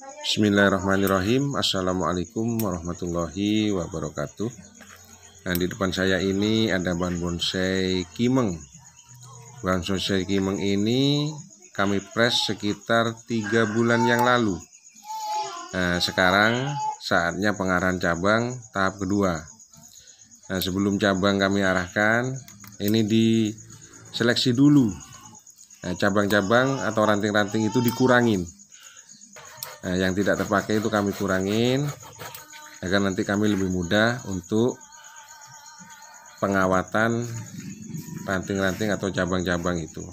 Bismillahirrahmanirrahim. Assalamualaikum warahmatullahi wabarakatuh. Nah, di depan saya ini ada bahan bonsai kimeng. Bahan bonsai kimeng ini kami press sekitar 3 bulan yang lalu. Nah, sekarang saatnya pengarahan cabang tahap kedua. Nah, sebelum cabang kami arahkan, ini diseleksi dulu. Nah, cabang-cabang atau ranting-ranting itu dikurangin. Nah, yang tidak terpakai itu kami kurangin agar nanti kami lebih mudah untuk pengawatan ranting-ranting atau cabang-cabang itu.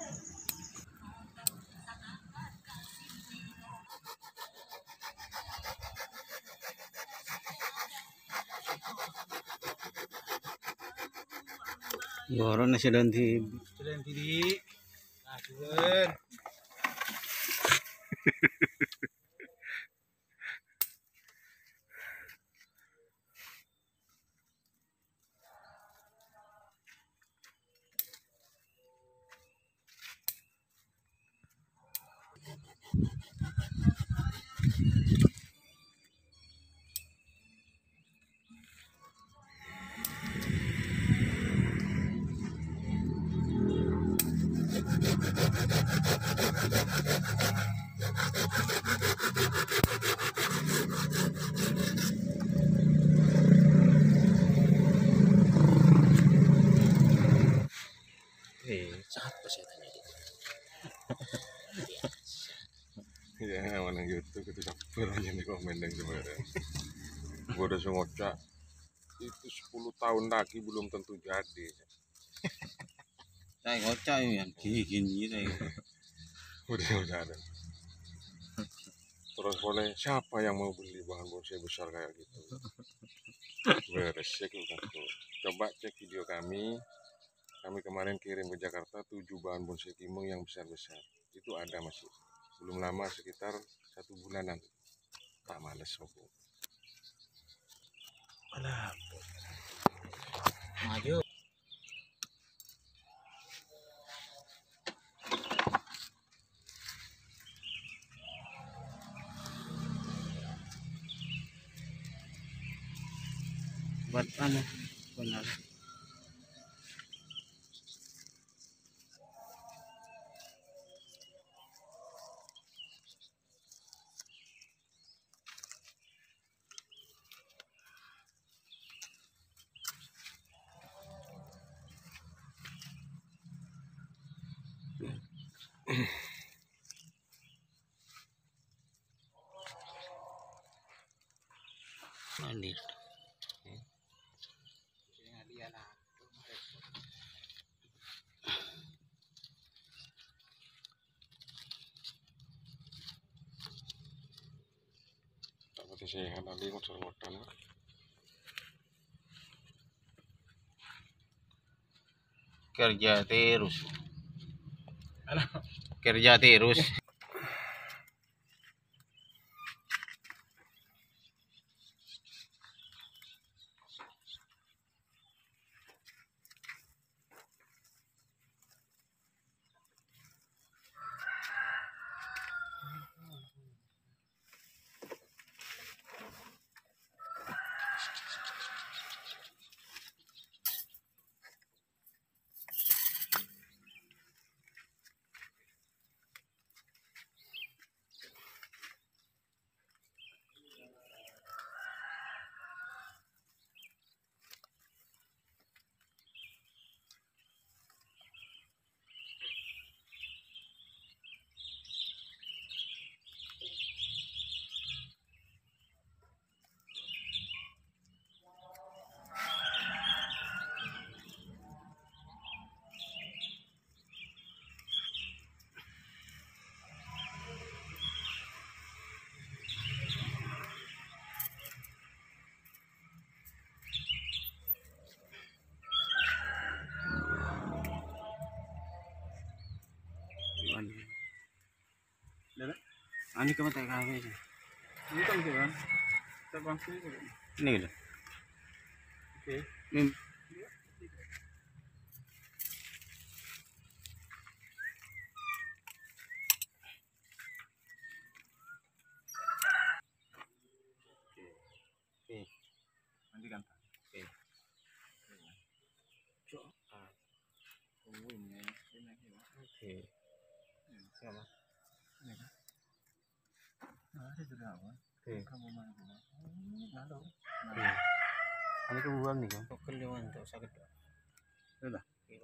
Gorong nasi danti. Siapa saya tanya gitu? Ya, mana gitu ketika beranya di komen dan kemarin. Gue udah ngocak itu 10 tahun lagi belum tentu jadi. Saya ngocak ya, gini saya. Udah ada. Terus boleh siapa yang mau beli bahan bonsai besar kayak gitu? Beres cek tuh. Coba cek video kami. Kami kemarin kirim ke Jakarta 7 bahan bonsai kimeng yang besar-besar. Itu ada masih. Belum lama sekitar 1 bulanan. Tak males aku. Maju. Buat mana? Benar. Mandir. Tak pati saya nanti ngotor-ngotan. Kerja terus. Kerja terus. Ani kamu tak kafe sih. Ini kan kan, terbang sini. Ini gitu. Oke. Ini Kamu mana? Nado. Ano ka buwang ni ko? Pagkaliwan to sakit. Sudah.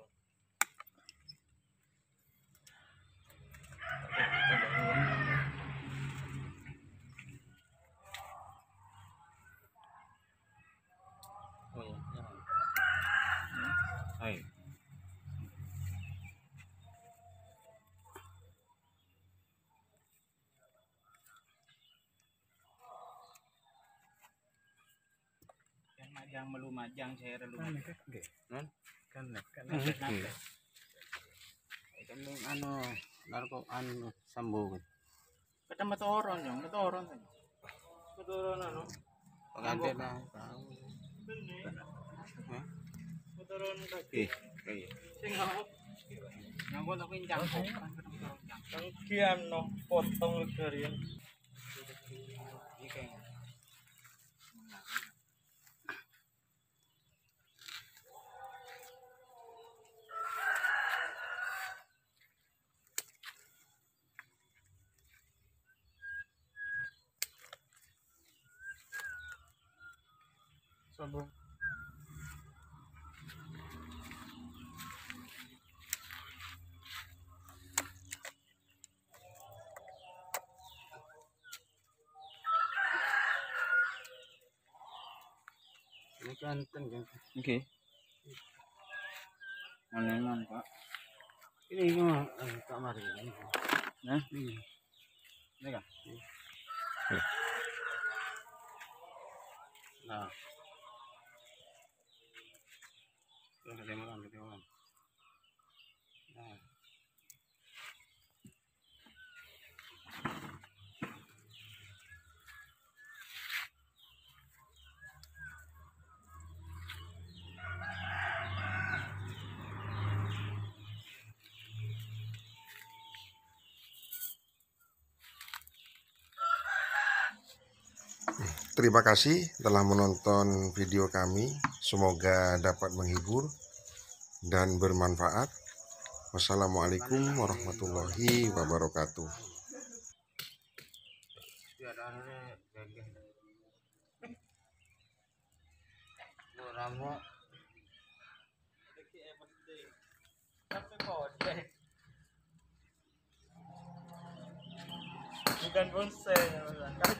Oh ya, jangan. Ay. Yang majang melumajang saya Kan lumajang. okay. Non? Kan Okay. Kanang ano, narko ano sambungan. Kata motoron yung motoron. Motoron ano? Pagante na. Motoron Okay. Okay. Singa ako. Nagwala ko yung jangko. Ang kian no, potong kariyan. Sabong. Ini kanten kan. Okay. Ano naman pa? Ini ko kamari ini. Nah, Ini. ini ka. Nah. Tuh ketemuan. Nah. Terima kasih telah menonton video kami. Semoga dapat menghibur dan bermanfaat. Wassalamualaikum warahmatullahi wabarakatuh. Biar ada gagah. Ramo. Bukan bonsai.